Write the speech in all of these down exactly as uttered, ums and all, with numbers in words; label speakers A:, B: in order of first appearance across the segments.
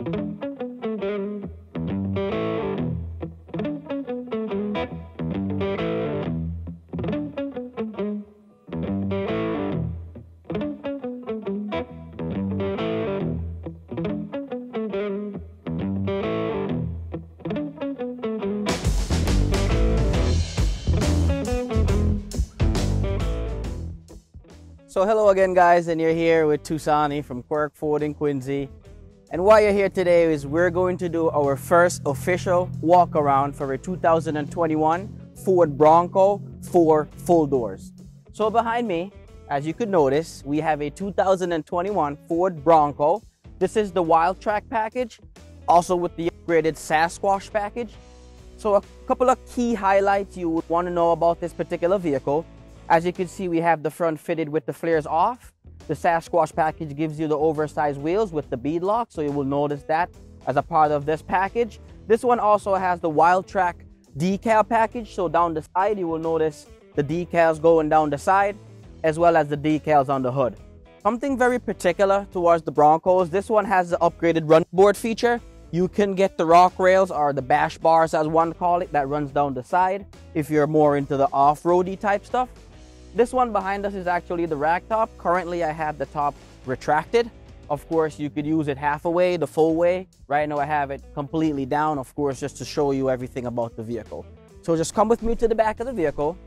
A: So hello again, guys, and you're here with Tusani from Quirk Ford in Quincy. And why you're here today is we're going to do our first official walk around for a two thousand twenty-one Ford Bronco four full doors. So behind me, as you could notice, we have a two thousand twenty-one Ford Bronco. This is the Wildtrak package, also with the upgraded Sasquatch package. So a couple of key highlights you would want to know about this particular vehicle. As you can see, we have the front fitted with the flares off. The Sasquatch package gives you the oversized wheels with the bead lock, so you will notice that as a part of this package. This one also has the Wildtrak decal package, so down the side you will notice the decals going down the side, as well as the decals on the hood. Something very particular towards the Broncos, this one has the upgraded run board feature. You can get the rock rails, or the bash bars as one call it, that runs down the side if you're more into the off-roady type stuff. This one behind us is actually the rack top. Currently, I have the top retracted. Of course, you could use it half a way, the full way. Right now, I have it completely down, of course, just to show you everything about the vehicle. So just come with me to the back of the vehicle.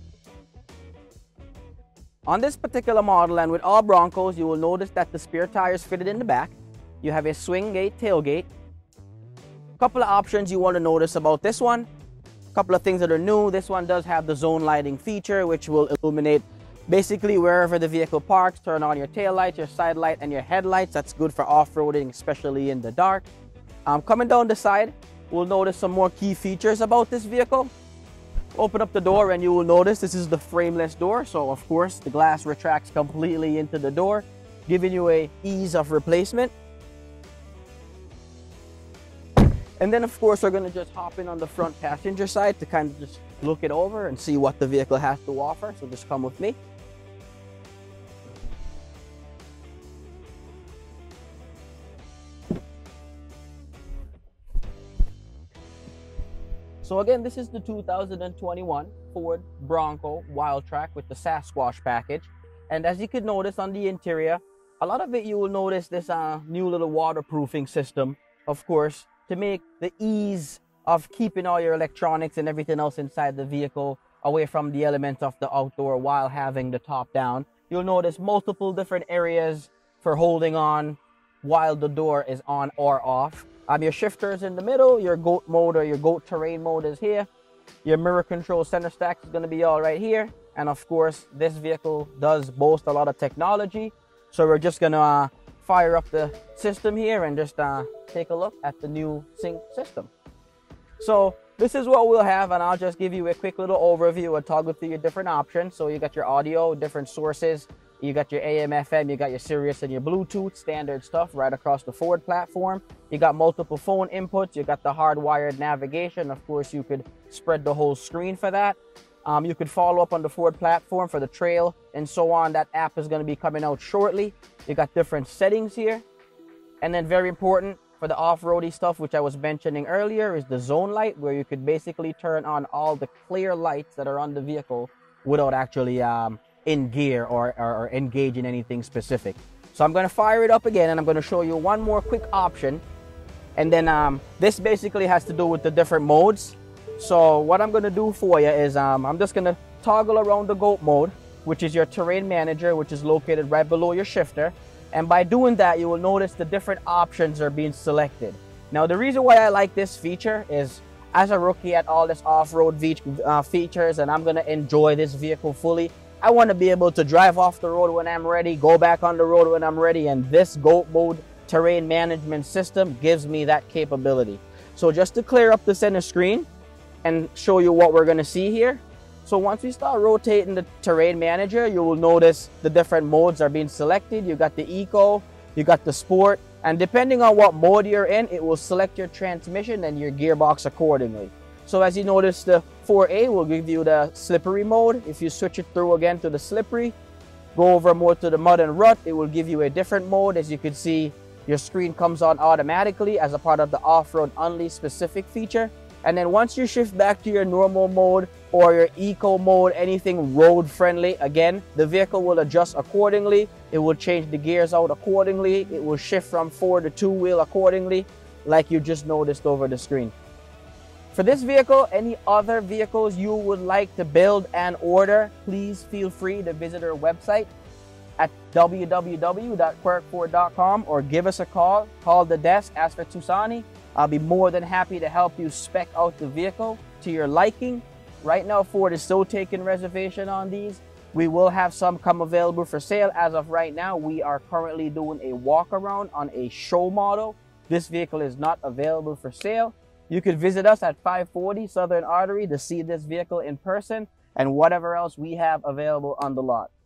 A: On this particular model, and with all Broncos, you will notice that the spare tires fitted in the back. You have a swing gate tailgate. A couple of options you want to notice about this one. Couple of things that are new. This one does have the zone lighting feature, which will illuminate basically wherever the vehicle parks. Turn on your tail lights, your side light, and your headlights. That's good for off-roading, especially in the dark. Um, coming down the side, we'll notice some more key features about this vehicle. Open up the door and you will notice this is the frameless door. So of course the glass retracts completely into the door, giving you a ease of replacement. And then, of course, we're going to just hop in on the front passenger side to kind of just look it over and see what the vehicle has to offer. So just come with me. So again, this is the two thousand twenty-one Ford Bronco Wildtrak with the Sasquatch package. And as you can notice on the interior, a lot of it you will notice this uh, new little waterproofing system, of course, to make the ease of keeping all your electronics and everything else inside the vehicle away from the elements of the outdoor while having the top down. You'll notice multiple different areas for holding on while the door is on or off. Um, your shifters in the middle, your GOAT mode or your GOAT terrain mode is here. Your mirror control center stack is going to be all right here. And of course, this vehicle does boast a lot of technology. So we're just going to uh, fire up the system here and just uh, take a look at the new sync system. So this is what we'll have, and I'll just give you a quick little overview and toggle through your different options. So you got your audio, different sources, you got your A M F M, you got your Sirius and your Bluetooth, standard stuff right across the Ford platform. You got multiple phone inputs, you got the hardwired navigation. Of course, you could spread the whole screen for that. Um, you could follow up on the Ford platform for the trail and so on. That app is going to be coming out shortly. You got different settings here. And then very important for the off-roady stuff, which I was mentioning earlier, is the zone light, where you could basically turn on all the clear lights that are on the vehicle without actually um, in gear or, or, or engage in anything specific. So I'm going to fire it up again, and I'm going to show you one more quick option. And then um, this basically has to do with the different modes. So what I'm going to do for you is um, I'm just going to toggle around the GOAT mode, which is your terrain manager, which is located right below your shifter. And by doing that, you will notice the different options are being selected. Now, the reason why I like this feature is, as a rookie at all this off-road ve uh, features, and I'm going to enjoy this vehicle fully, I want to be able to drive off the road when I'm ready, go back on the road when I'm ready, and this GOAT mode terrain management system gives me that capability. So just to clear up the center screen and show you what we're going to see here. So once we start rotating the terrain manager, you will notice the different modes are being selected. You got the eco, you got the sport, and depending on what mode you're in, it will select your transmission and your gearbox accordingly. So as you notice, the four A will give you the slippery mode. If you switch it through again to the slippery, go over more to the mud and rut, it will give you a different mode. As you can see, Your screen comes on automatically as a part of the Off-Road Unleashed specific feature. And then once you shift back to your normal mode or your eco mode, anything road friendly, again, the vehicle will adjust accordingly. It will change the gears out accordingly. It will shift from four to two wheel accordingly, like you just noticed over the screen. For this vehicle, any other vehicles you would like to build and order, please feel free to visit our website at w w w dot quirk ford dot com or give us a call. Call the desk, ask for Tusani. I'll be more than happy to help you spec out the vehicle to your liking. Right now, Ford is still taking reservation on these. We will have some come available for sale. As of right now, we are currently doing a walk around on a show model. This vehicle is not available for sale. You could visit us at five forty Southern Artery to see this vehicle in person and whatever else we have available on the lot.